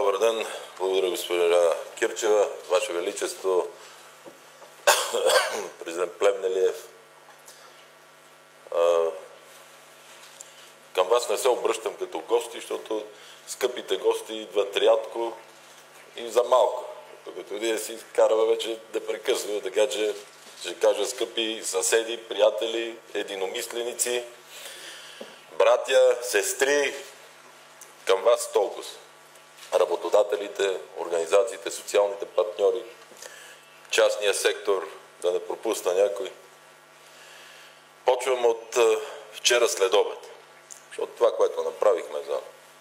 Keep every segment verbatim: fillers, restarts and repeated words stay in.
Добър ден. Благодаря, госпожа Кирчева, Ваше Величество, президент Плевнелиев. Към вас не се обръщам като гости, защото скъпите гости идват рядко и за малко. Докато ние си караме вече непрекъснато, така че ще кажа скъпи съседи, приятели, единомисленици, братя, сестри, към вас толкова. Работодателите, организациите, социалните партньори, частния сектор, да не пропусна някой. Почвам от вчера след обед, защото това, което направихме за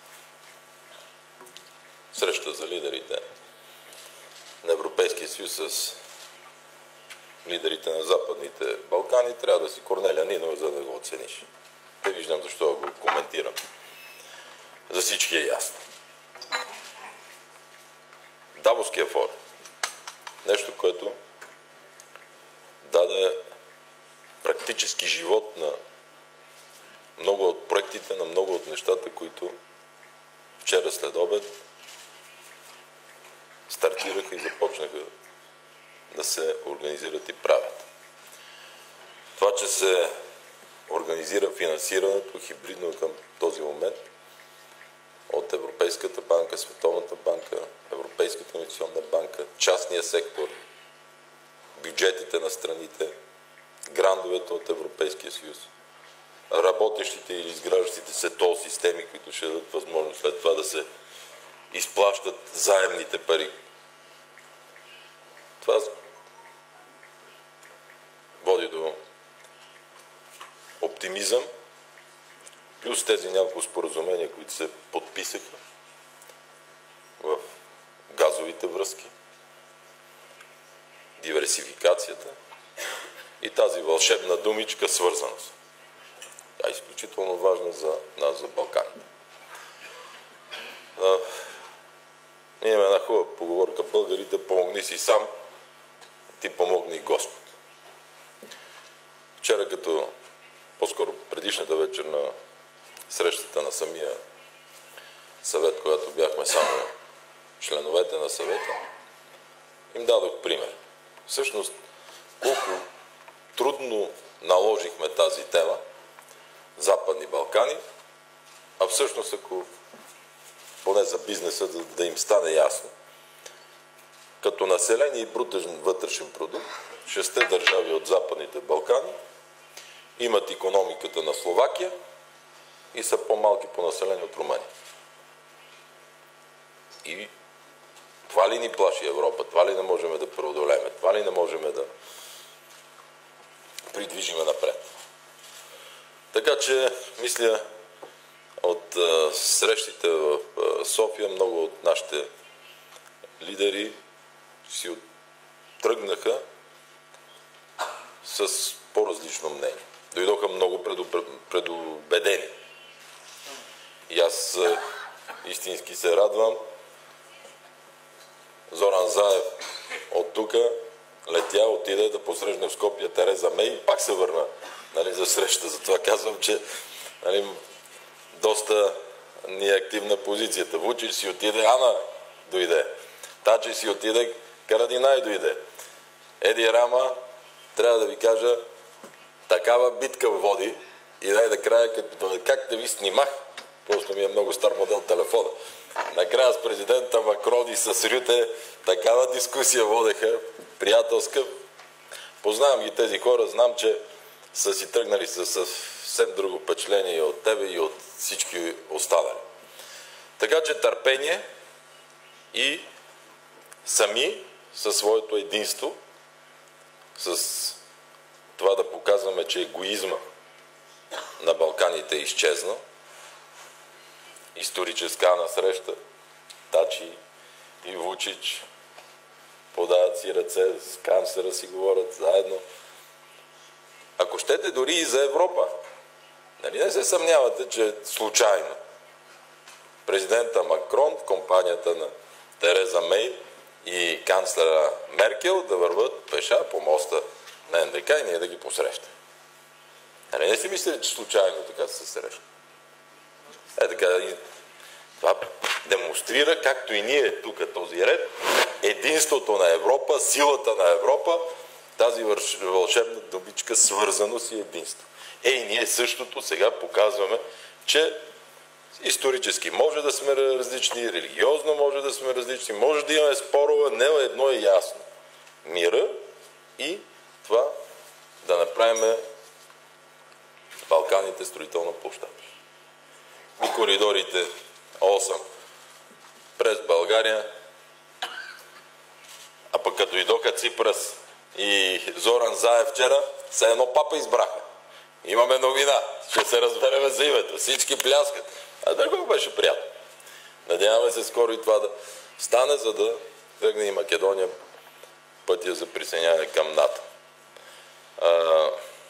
среща за лидерите на Европейския съюз с лидерите на Западните Балкани, трябва да си Корнелия Нинова, за да го оцениш. Не виждам защо го коментирам. За всички е ясно. Давоския форум. Нещо, което даде практически живот на много от проектите, на много от нещата, които вчера след обед стартираха и започнаха да се организират и правят. Това, че се организира финансирането хибридно към този момент от Европейската банка, Световната банка, Европейската инвестиционна банка, частния сектор, бюджетите на страните, грандовете от Европейския съюз, работещите или изграждащите се тол системи, които ще дадат възможност след това да се изплащат заемните пари. Това води до оптимизъм, плюс тези няколко споразумения, които се подписаха в газовите връзки, диверсификацията и тази вълшебна думичка свързаност. Тя е изключително важна за нас, за Балканите. А, ние имаме една хубава поговорка: българите, помогни си сам, ти помогни и Господ. Вчера, като по-скоро предишната вечер на срещата на самия съвет, когато бяхме само членовете на съвета, им дадох пример. Всъщност, колко трудно наложихме тази тема, Западни Балкани, а всъщност, ако поне за бизнеса да, да им стане ясно, като население и брутен вътрешен продукт, шесте държави от Западните Балкани имат икономиката на Словакия и са по-малки по население от Румъния. И това ли ни плаши Европа? Това ли не можем да преодолеем? Това ли не можем да придвижиме напред? Така че, мисля, от а, срещите в а, София много от нашите лидери си тръгнаха с по-различно мнение. Дойдоха много предубедени. И аз а, истински се радвам. Зоран Заев от тук летя, отиде да посрещне в Скопие Тереза Мей и пак се върна, нали, за среща. Затова казвам, че, нали, доста ни е активна позицията. Вучич си отиде, Ана дойде. Тачи си отиде, Карадинай дойде. Еди Рама, трябва да ви кажа, такава битка води и най-накрая, как да ви снимах, просто ми е много стар модел телефона. Накрая с президента Макрон и с Рюте такава дискусия водеха, приятелска. Познавам ги тези хора, знам, че са си тръгнали с съвсем друго впечатление и от тебе, и от всички останали. Така че търпение и сами със своето единство, с това да показваме, че егоизма на Балканите е изчезнал. Историческа насреща, Тачи и Вучич подават си ръце, с канцлера си говорят заедно. Ако щете, дори и за Европа. Нали не се съмнявате, че случайно президента Макрон в компанията на Тереза Мей и канцлера Меркел да върват пеша по моста на Ен Де Ка и ние да ги посрещаме. Нали не си мислили, че случайно така се среща? Е така, Това демонстрира, както и ние тук този ред, единството на Европа, силата на Европа, тази вълшебна думичка свързаност и единство. Е, и ние същото сега показваме, че исторически може да сме различни, религиозно може да сме различни, може да имаме спорове, не едно е ясно. Мира и това да направим Балканите строителна площадка. И коридорите осем през България, а пък като дойдоха Ципрас и Зоран Заев вчера, все едно папа избраха. Имаме новина, ще се разбереме за името, всички пляскат. А дълго беше приятно. Надяваме се скоро и това да стане, за да тръгне и Македония пътя за присъединяване към НАТО. А...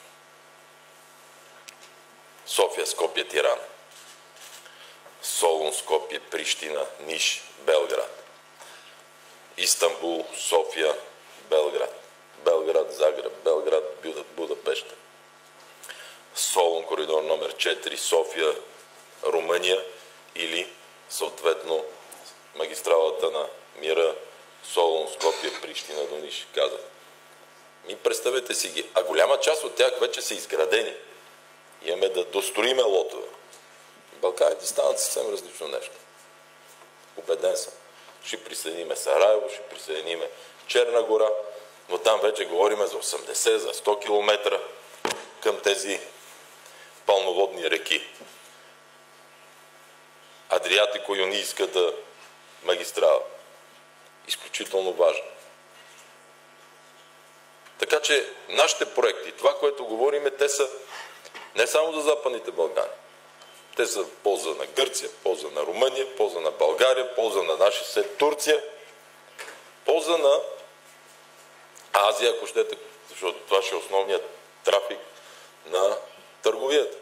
София, Скопие, Тиран. Солун, Скопие, Прищина, Ниш, Белград. Истанбул, София, Белград. Белград, Загреб, Белград, Будапеща. Солун, коридор номер четири, София, Румъния или съответно магистралата на Мира, Солун, Скопие, Прищина до Ниш, казах. Ми представете си ги. А голяма част от тях вече са изградени. Имаме да достроиме лотове. Балканите станат съвсем различно нещо. Убеден съм. Ще присъединиме Сараево, ще присъединиме Черна гора, но там вече говорим за осемдесет, за сто километра към тези пълноводни реки. Адриатико-юнийската магистрала. Изключително важно. Така че нашите проекти, това, което говорим, те са не само за Западните Балкани. Те са в полза на Гърция, полза на Румъния, полза на България, полза на нашия съсед Турция, полза на Азия, ако щете, защото това ще е основният трафик на търговията.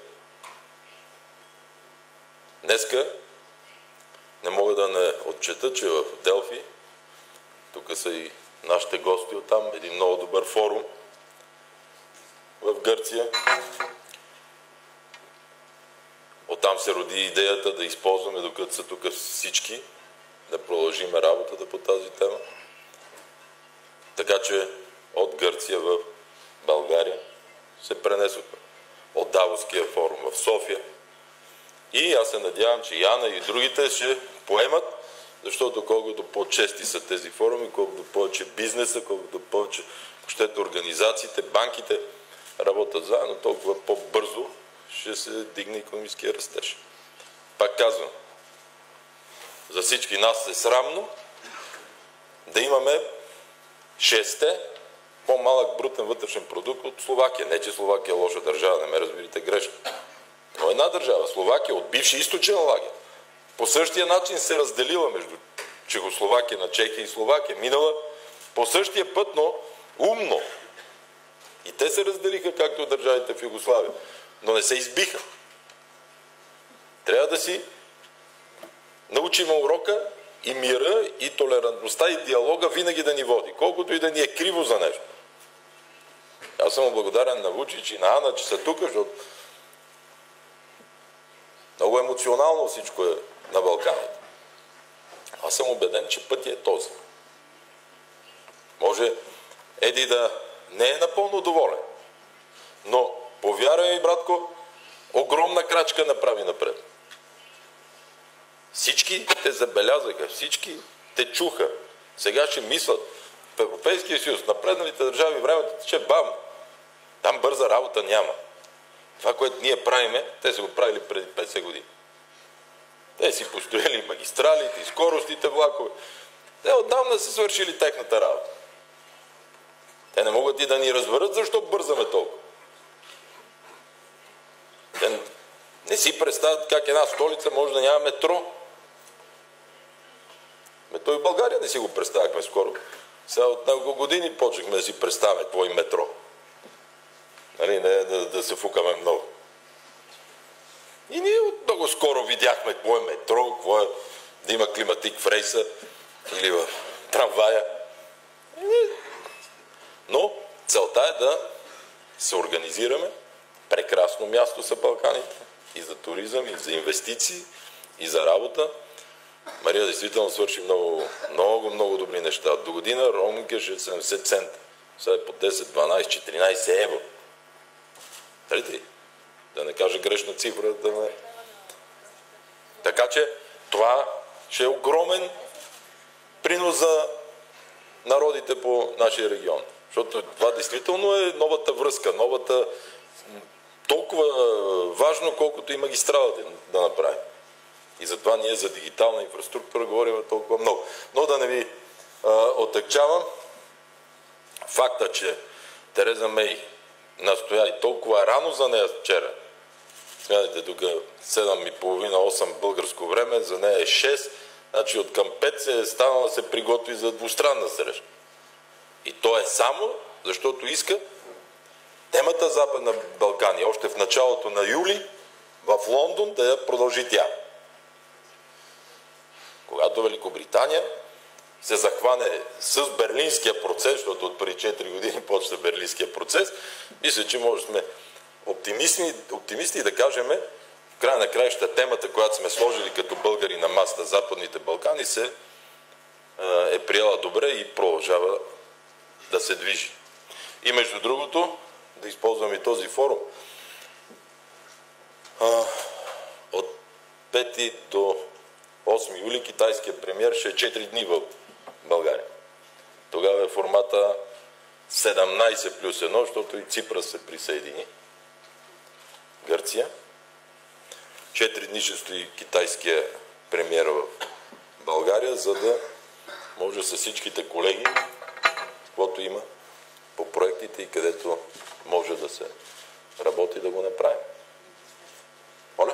Днеска не мога да не отчета, че в Делфи, тук са и нашите гости оттам, един много добър форум в Гърция. Оттам се роди идеята да използваме, докато са тук всички, да продължим работата по тази тема. Така че от Гърция в България се пренесохме. От Давоския форум в София. И аз се надявам, че Яна и другите ще поемат, защото колкото по-чести са тези форуми, колкото повече бизнеса, колкото повече щете организациите, банките работят заедно, толкова по-бързо ще се дигне икономическия растеж. Пак казвам, за всички нас е срамно да имаме шесте по-малък брутен вътрешен продукт от Словакия. Не, че Словакия е лоша държава, не ме разберете грешно. Но една държава, Словакия, от бивши източен лагер, по същия начин се разделила между Чехословакия на Чехия и Словакия. Минала по същия път, но умно. И те се разделиха, както държавите в Югославия. Но не се избиха. Трябва да си научим урока и мира, и толерантността, и диалога винаги да ни води. Колкото и да ни е криво за нещо. Аз съм благодарен на Вучич и на Ана, че са тук, защото много емоционално всичко е на Балканите. Аз съм убеден, че пътя е този. Може Еди да не е напълно доволен, но повярвай ми, братко, огромна крачка направи напред. Всички те забелязаха, всички те чуха. Сега ще мислят в Европейския съюз, напредналите държави, времето тече бавно. Там бърза работа няма. Това, което ние правиме, те са го правили преди петдесет години. Те си построили магистралите и скоростите влакове. Те отдавна са свършили техната работа. Те не могат и да ни разберат, защо бързаме толкова. Те не си представят как една столица може да няма метро. Мето и в България не си го представяхме скоро. Сега от няколко години почнахме да си представяме какво е метро. Нали, не да, да се фукаме много. И ние много скоро видяхме какво е метро, какво е да има климатик в рейса или в трамвая. Но целта е да се организираме. Прекрасно място са Балканите. И за туризъм, и за инвестиции, и за работа. Мария действително свърши много, много, много добри неща. До година роуминга ще е седемдесет цента. Сега е по десет, дванадесет, четиринадесет евро. Дали? Да не кажа грешна цифра. Да не... Така че това ще е огромен принос за народите по нашия регион. Защото това действително е новата връзка, новата толкова важно, колкото и магистралата да направим. И затова ние за дигитална инфраструктура говорим толкова много. Но да не ви а, отекчавам, факта, че Тереза Мей настоя и толкова рано за нея вчера, смятайте, тук седем и половина, осем българско време, за нея е шест, значи от към пет се е станала да се приготви за двустранна среща. И то е само, защото иска темата Западна Балкани, още в началото на юли, в Лондон, да я продължи тя. Когато Великобритания се захване с Берлинския процес, защото от преди четири години почва Берлинския процес, мисля, че може да сме оптимисти, оптимисти и да кажем, в края на краища темата, която сме сложили като българи на масата Западните Балкани, се е приела добре и продължава да се движи. И между другото, да използвам и този форум, от пети до осми юли китайският премиер ще е четири дни в България. Тогава е формата седемнадесет плюс едно, защото и Ципра се присъедини. Гърция. Четири дни ще стои китайския премиер в България, за да може с всичките колеги, каквото има по проектите и където може да се работи, да го направим. Моля?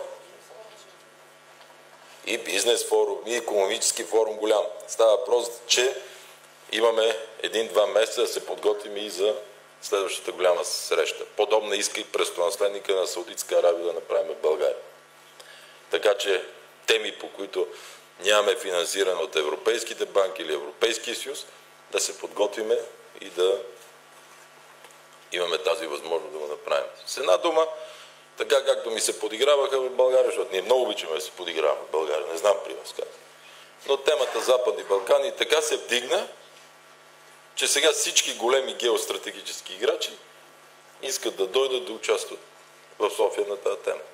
И бизнес форум, и икономически форум голям. Става въпрос, че имаме един-два месеца да се подготвим и за следващата голяма среща. Подобна иска и престолонаследника на Саудитска Арабия да направим в България. Така че теми, по които нямаме финансиране от европейските банки или Европейския съюз, да се подготвиме и да имаме тази възможност да го направим. С една дума, така както ми се подиграваха в България, защото ние много обичаме да се подиграваме в България, не знам при вас как. Но темата Западни Балкани така се вдигна, че сега всички големи геостратегически играчи искат да дойдат да участват в София на тази тема.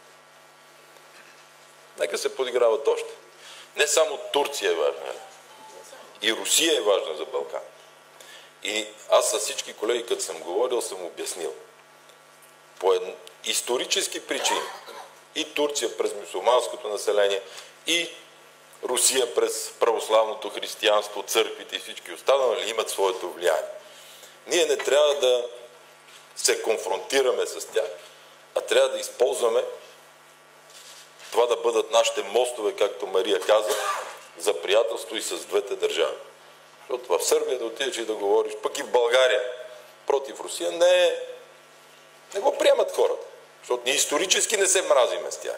Нека се подиграват още. Не само Турция е важна, и Русия е важна за Балкан. И аз с всички колеги, като съм говорил, съм обяснил. По едно, исторически причини. И Турция през мюсюлманското население, и Русия през православното християнство, църквите и всички останали имат своето влияние. Ние не трябва да се конфронтираме с тях, а трябва да използваме това да бъдат нашите мостове, както Мария каза, за приятелство и с двете държави. Защото в Сърбия да отидеш и да говориш, пък и в България против Русия, не, не го приемат хората. Защото ние исторически не се мразиме с тях.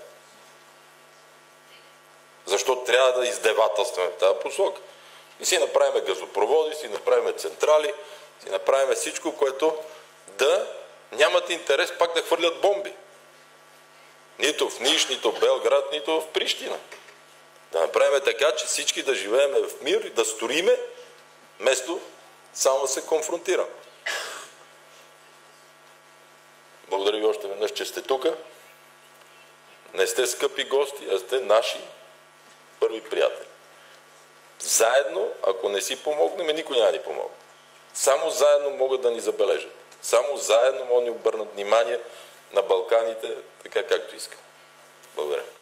Защото трябва да издевателстваме в тази посока. И си направим газопроводи, си направим централи, си направим всичко, което да нямат интерес пак да хвърлят бомби. Нито в Ниш, нито в Белград, нито в Прищина. Да направим така, че всички да живеем в мир и да сториме, вместо само да се конфронтираме. Благодаря ви още веднъж, че сте тук. Не сте скъпи гости, а сте наши първи приятели. Заедно, ако не си помогнем, никой няма да ни помогне. Само заедно могат да ни забележат. Само заедно могат да ни обърнат внимание на Балканите, така както искат. Благодаря.